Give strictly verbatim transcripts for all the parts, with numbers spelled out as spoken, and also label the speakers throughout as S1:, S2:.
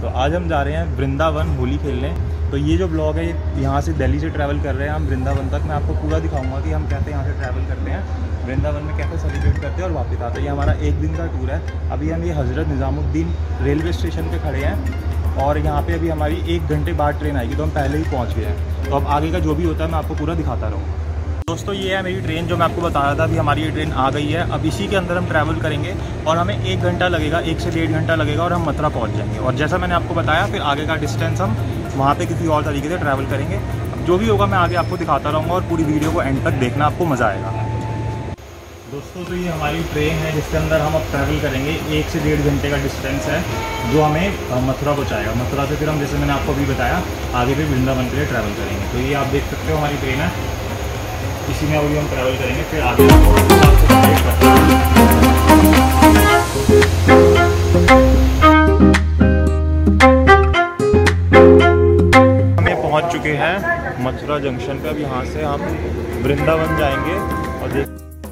S1: तो आज हम जा रहे हैं वृंदावन होली खेलने। तो ये जो ब्लॉग है यहाँ से दिल्ली से ट्रैवल कर रहे हैं हम वृंदावन तक। मैं आपको पूरा दिखाऊंगा कि हम कैसे यहाँ से ट्रैवल करते हैं, वृंदावन में कैसे सेलिब्रेट करते हैं और वापस आते हैं। ये हमारा एक दिन का टूर है। अभी हम ये हज़रत निज़ामुद्दीन रेलवे स्टेशन पे खड़े हैं और यहाँ पे अभी हमारी एक घंटे बाद ट्रेन आएगी, तो हम पहले ही पहुँच गए हैं। तो अब आगे का जो भी होता है मैं आपको पूरा दिखाता रहूँगा। दोस्तों ये है मेरी ट्रेन जो मैं आपको बता रहा था। अभी हमारी ये ट्रेन आ गई है। अब इसी के अंदर हम ट्रैवल करेंगे और हमें एक घंटा लगेगा, एक से डेढ़ घंटा लगेगा और हम मथुरा पहुंच जाएंगे। और जैसा मैंने आपको बताया फिर आगे का डिस्टेंस हम वहाँ पे किसी और तरीके से ट्रैवल करेंगे। अब जो भी होगा मैं आगे आपको दिखाता रहूँगा और पूरी वीडियो को एंड तक देखना, आपको मज़ा आएगा। दोस्तों तो ये हमारी ट्रेन है जिसके अंदर हम अब ट्रैवल करेंगे। एक से डेढ़ घंटे का डिस्टेंस है जो हमें मथुरा पहुँचाएगा। मथुरा से फिर हम, जैसे मैंने आपको अभी बताया, आगे फिर वृंदावन के लिए ट्रैवल करेंगे। तो ये आप देख सकते हो हमारी ट्रेन है, इसी में अभी हम ट्रैवल करेंगे। फिर आगे हमें पहुंच चुके हैं मथुरा जंक्शन पे। अब यहाँ से हम वृंदावन जाएंगे और देख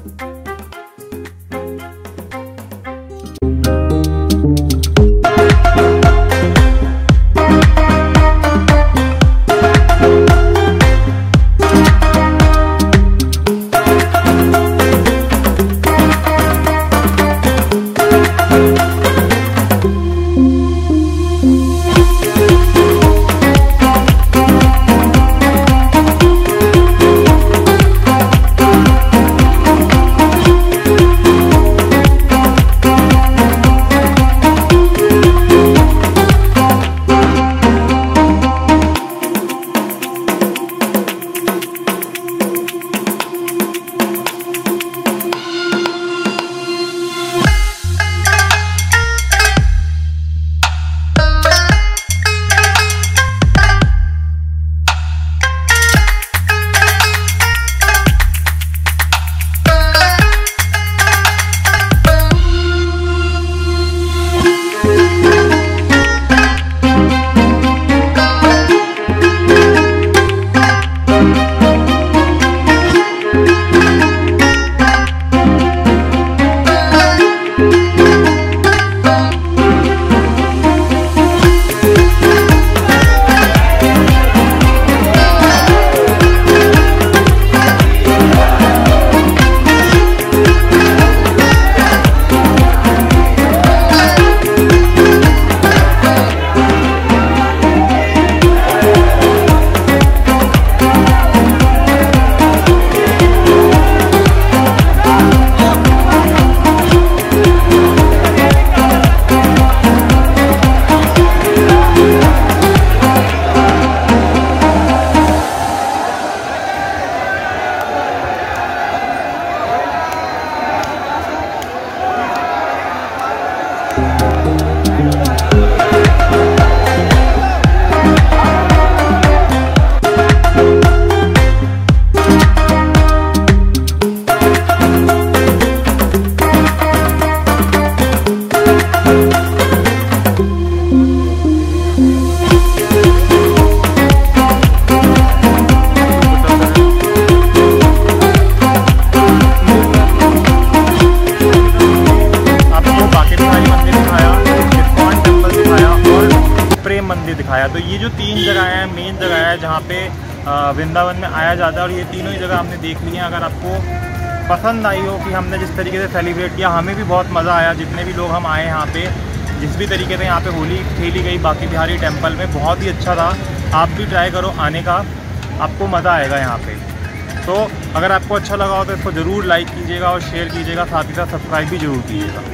S1: मंदिर दिखाया। तो ये जो तीन जगह है, मेन जगह है जहाँ पे वृंदावन में आया जाता है और ये तीनों ही जगह हमने देख ली हैं। अगर आपको पसंद आई हो कि हमने जिस तरीके से सेलिब्रेट किया, हमें भी बहुत मज़ा आया। जितने भी लोग हम आए यहाँ पे, जिस भी तरीके से यहाँ पे होली खेली गई बांके-बिहारी टेम्पल में, बहुत ही अच्छा था। आप भी ट्राई करो आने का, आपको मज़ा आएगा यहाँ पे। तो अगर आपको अच्छा लगा हो तो इसको ज़रूर लाइक कीजिएगा और शेयर कीजिएगा, साथ ही साथ सब्सक्राइब भी ज़रूर कीजिएगा।